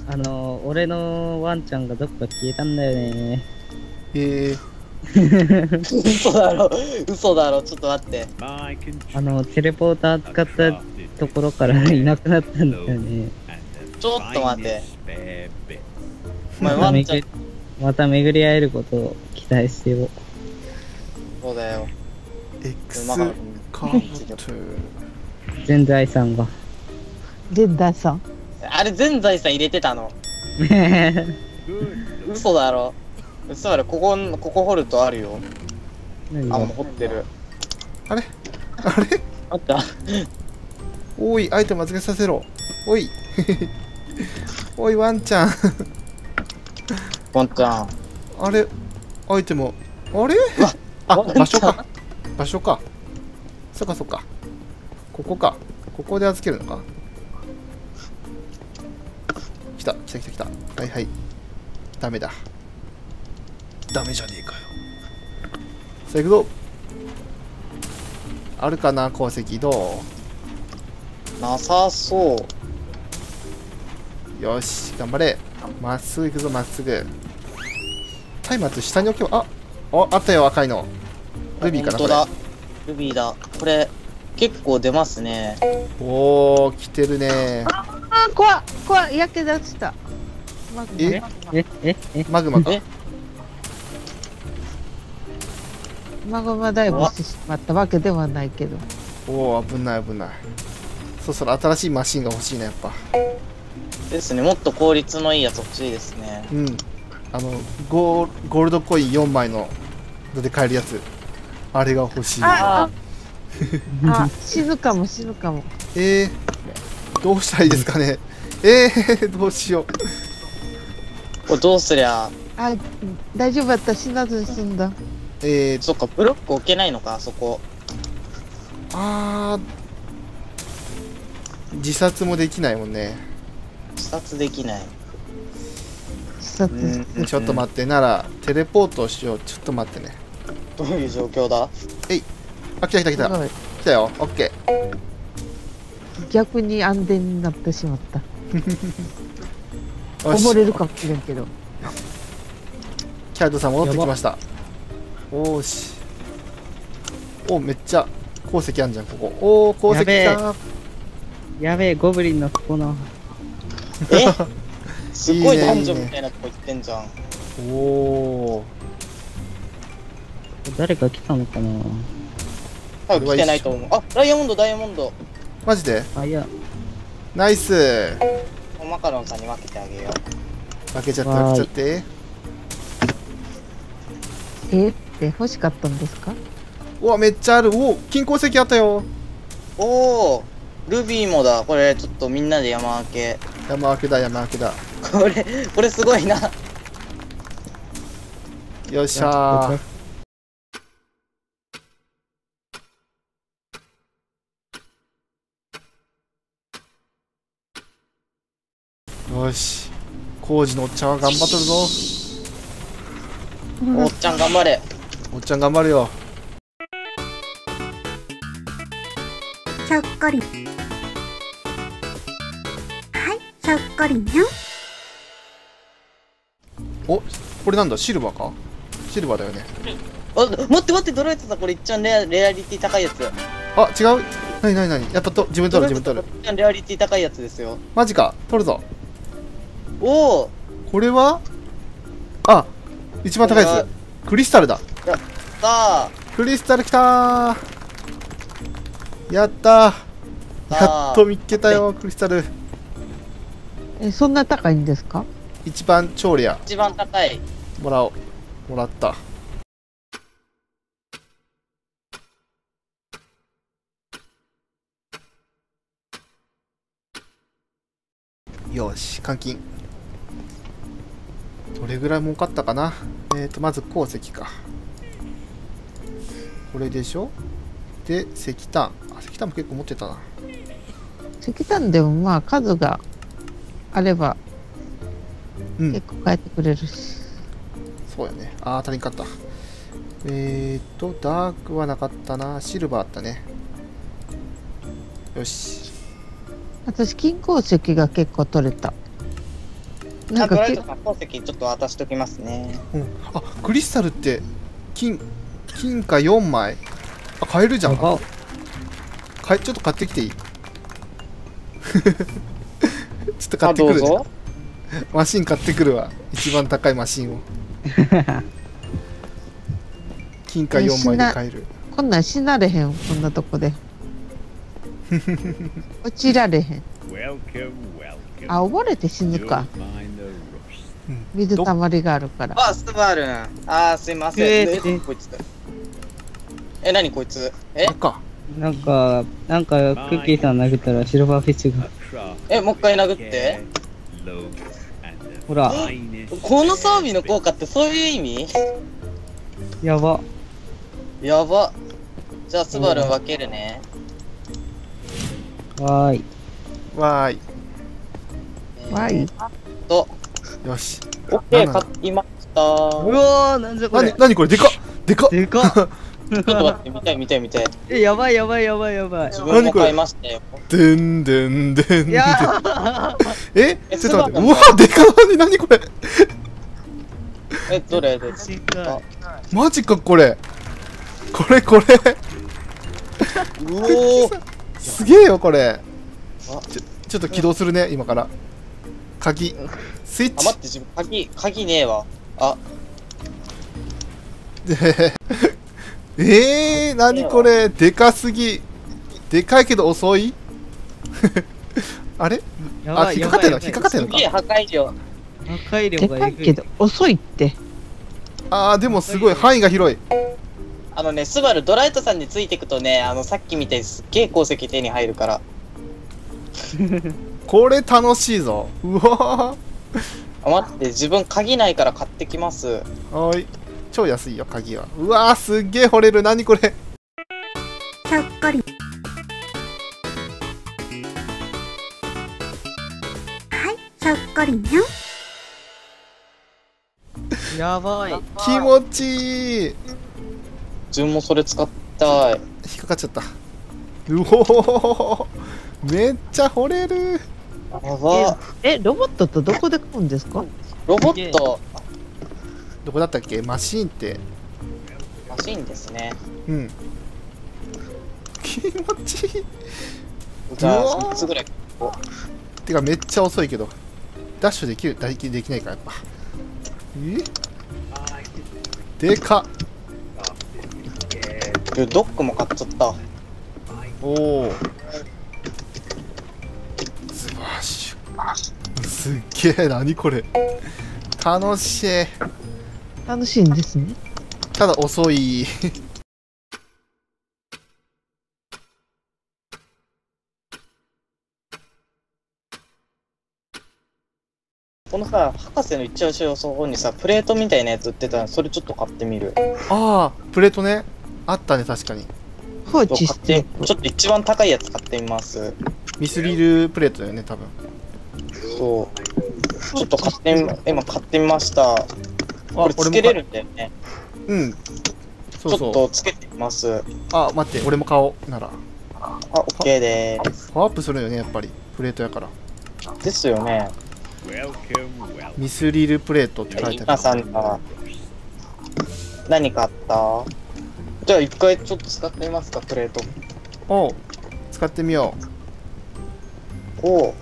俺のワンちゃんがどっか消えたんだよね。 嘘だろ、嘘だろ、ちょっと待って。 テレポーター使ったところからいなくなったんだよね。 ちょっと待って。お前またワンちゃん。 また巡り会えることを期待してよ。 そうだよ。 X カート。 全財産が。 全財産。 あれ全財産入れてたの。嘘だろ。嘘だろ、ここ掘るとあるよ。あ、もう掘ってる。 あれあれあった。 おい、アイテム預けさせろ。おい。おい、ワンちゃん。 ワンちゃん。 あれアイテム。あれあ、場所か。場所か。そっかそっか。ここか。ここで預けるのか。来た、来た来た来た。はいはい。ダメだ。ダメじゃねえかよ。さあ行くぞ。あるかな、鉱石。どうなさそう。 よし、頑張れ。まっすぐ行くぞ、まっすぐ。松明下に置けば、あったよ、赤いの。ルビーかな。 本当だ。ルビーだ。これ、結構出ますね。 おー、来てるね。 怖い、焼け出した。 マグマか。 マグマダイブしてしまったわけではないけど。 おお、危ない危ない。そろそろ新しいマシンが欲しいな、やっぱ。 ですね、もっと効率のいいやつ欲しいですね。 うん。ゴールドコイン4枚ので買えるやつ。あれが欲しい。 死ぬかも。 どうしたらいいですかね。どうしよう。 これどうすりゃ。 大丈夫だった、死なずに済んだ。 そっか、ブロック置けないのか、そこ。 自殺もできないもんね。 自殺できない。 ちょっと待って、ならテレポートしよう。ちょっと待ってね。 どういう状況だ。 来た来たよ。オッケー。 逆に安全になってしまった。溺れるかもしれんけど。 キャルトさん戻ってきました。おーし。めっちゃ鉱石あんじゃん、ここ。鉱石来た。 やべえ、ゴブリンのここの。 すごいダンジョンみたいなとこ行ってんじゃん。 誰か来たのかな。 多分来てないと思う。ダイヤモンド。 マジで。 いや。 ナイス。 マカロンさんに分けてあげよう。 分けちゃって。 欲しかったんですか。 めっちゃある。金鉱石あったよ。 ルビーもだ。これちょっとみんなで山分けだ。これすごいな。 よっしゃー。よし、工事のおっちゃんは頑張っとるぞ。 おっちゃん頑張れ。 おっちゃん頑張るよ。 ひょっこり。ひょっこりにゃん。 これなんだ、シルバーか。シルバーだよね。 待って、ドロイツさん、これいっちゃんレアリティ高いやつ。 違う。なにやっぱ自分取る。 レアリティ高いやつですよ。 マジか、取るぞ。 これは一番高いやつ。クリスタルだ。 やったー。 クリスタルきたー。やったー。やっと見っけたよ、クリスタル。 そんな高いんですか。 一番超レア。 一番高い。 もらった。よし、換金。どれぐらい儲かったかな。まず鉱石か。これでしょ。で、石炭。石炭も結構持ってたな。 石炭でも数があれば結構返ってくれるし。 そうやね。足りんかった。ダークはなかったな。シルバーあったね。よし。 私金鉱石が結構取れた。 ドなんかライトさん鉱石ちょっと渡しときますね。 うん。あ、クリスタルって金貨4枚。あ、買えるじゃん。ちょっと買ってきていい？ちょっと買ってくる。 どうぞ。 マシン買ってくるわ。一番高いマシンを。金貨4枚で買える。 こんなん死なれへん、こんなとこで。落ちられへん。あ、溺れて死ぬか。水たまりがあるから。 あ、スバルン。あー、すいません。こいつ。何こいつ。 赤。 なんか、クッキーさん投げたらシルバーフィッシュが。 もう一回殴って。 ほら。 この装備の効果ってそういう意味？ やば。 やば。じゃあスバルン分けるね。 わーい。 わーい。 わい。 よし。 オッケー、買いました。 うわー、なんじゃこれ。 何これ、でかっ。 でかっ。 ちょっと待って、見たい。 やばい。 自分も買いましたよ。 でんでんでん。 いやちょっと待って。うわ、でかっ。何これ。 どれマジか、これ。これ。 うおー。 すげえよ、これ。ちょっと起動するね、今から。鍵。スイッチ。 待って、自分、鍵ねえわ。 何これ、でかすぎ。でかいけど遅いあれあ、引っかかってんのか。 すげえ破壊量。 でかいけど遅いって。 でもすごい、範囲が広い。 スバルドライトさんについていくとね、さっきみたいにすっげえ鉱石手に入るから。 これ楽しいぞ。うわ待って、自分鍵ないから買ってきます。 はい。超安いよ、鍵は。うわー、すっげえ掘れる。何これ。 ひょっこり。はい、ひょっこりにゃん。 やばい。 気持ちいい。 自分もそれ使いたい。 引っかかっちゃった。うおー、めっちゃ掘れる。 やば。 ロボットとどこで買うんですか？ ロボット。 どこだったっけ？マシーンって。 マシンですね。 うん。気持ちいい。 じゃあ、3つぐらい。 てか、めっちゃ遅いけど。ダッシュできないか、やっぱ。でかっ。 ドックも買っちゃった。 おお。スマッシュ。すっげえ、何これ。楽しい。 楽しいんですね。 ただ遅い。 このさ、博士の一押しのそこにさ、プレートみたいなやつ売ってたの、それちょっと買ってみる。 プレートね。あったね、確かに。 放置して。 ちょっと一番高いやつ買ってみます。 ミスリルプレートだよね、多分。 そう。ちょっと今買ってみました。これつけれるんだよね。 うん。 ちょっとつけてみます。 待って、俺も買おうなら。 オッケーでーす。 パワーアップするよね、やっぱり。プレートやから。 ですよね。 ミスリルプレートって書いてある。 今さんが何買った？じゃあ一回ちょっと使ってみますか、プレート。 使ってみよう。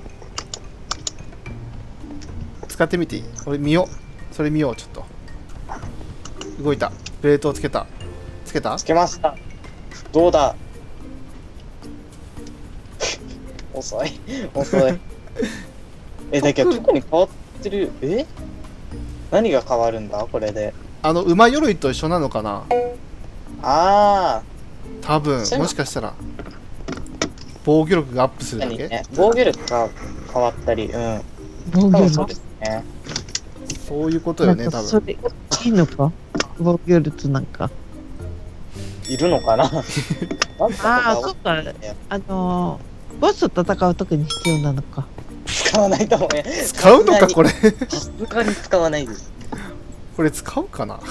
使ってみていい？俺見よう。それ見よう、ちょっと。動いた。プレートをつけた。つけた？ つけました。どうだ？遅い。だけど特に変わってる。何が変わるんだこれで。 馬鎧と一緒なのかな？多分、もしかしたら防御力がアップするだけ？ 防御力が変わったり、 防御力。 そうですね。 そういうことよね、多分。 それいいのか？防御力なんか。 いるのかな？ そっか。ボスと戦うときに必要なのか。 使わないと思うね。 使うのか、これ。 さすがに使わないです。 これ使うかな？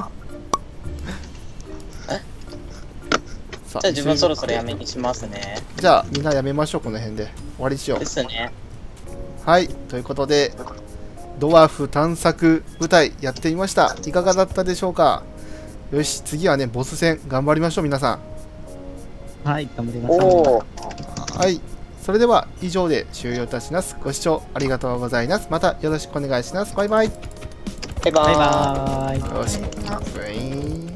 じゃあ自分そろそろやめにしますね。 じゃあみんなやめましょう、この辺で終わりにしよう。 ですね。 はい、ということでドワーフ探索部隊やってみました。いかがだったでしょうか。よし、次はね、ボス戦頑張りましょう、皆さん。はい、頑張りましょう。はい。それでは以上で終了いたします。ご視聴ありがとうございます。またよろしくお願いします。バイバイ。 バイバイ。 バイバイ。 よし。